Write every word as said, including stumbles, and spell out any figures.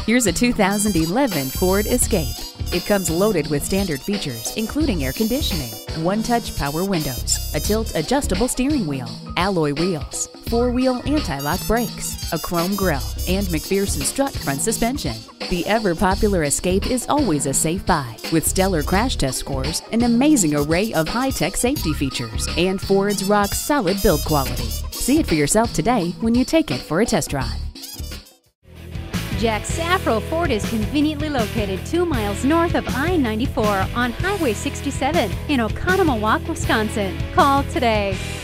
Here's a two thousand eleven Ford Escape. It comes loaded with standard features, including air conditioning, one-touch power windows, a tilt-adjustable steering wheel, alloy wheels, four-wheel anti-lock brakes, a chrome grille, and McPherson strut front suspension. The ever-popular Escape is always a safe buy, with stellar crash test scores, an amazing array of high-tech safety features, and Ford's rock-solid build quality. See it for yourself today when you take it for a test drive. Jack Safro Ford is conveniently located two miles north of I ninety-four on Highway sixty-seven in Oconomowoc, Wisconsin. Call today.